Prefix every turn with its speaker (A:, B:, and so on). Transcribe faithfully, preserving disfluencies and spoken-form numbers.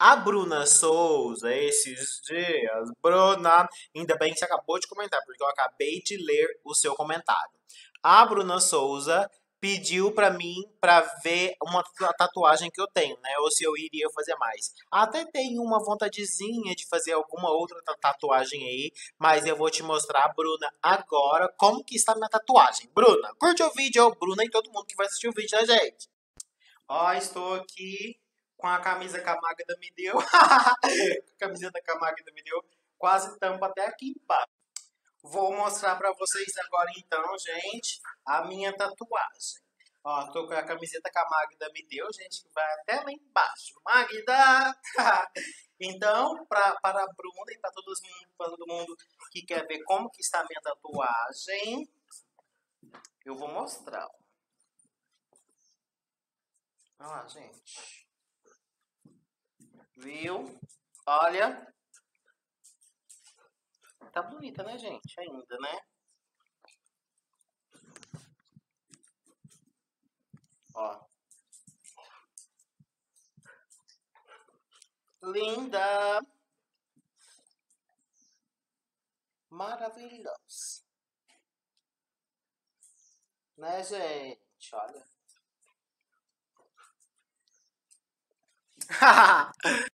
A: A Bruna Souza, esses dias, Bruna, ainda bem que você acabou de comentar, porque eu acabei de ler o seu comentário. A Bruna Souza pediu pra mim pra ver uma tatuagem que eu tenho, né? Ou se eu iria fazer mais. Até tenho uma vontadezinha de fazer alguma outra ta- tatuagem aí, mas eu vou te mostrar, Bruna, agora como que está minha tatuagem. Bruna, curte o vídeo, Bruna e todo mundo que vai assistir o vídeo da gente. Ó, estou aqui com a camisa que a Magda me deu. A camiseta que a Magda me deu. Quase tampa até aqui embaixo. Vou mostrar pra vocês agora então, gente, a minha tatuagem. Ó, tô com a camiseta que a Magda me deu, gente, que vai até lá embaixo. Magda! Então, pra, para a Bruna e para todo mundo, pra todo mundo que quer ver como que está a minha tatuagem, eu vou mostrar. Olha lá, gente. Viu? Olha. Tá bonita, né, gente? Ainda, né? Ó. Linda. Maravilhosa. Né, gente? Olha.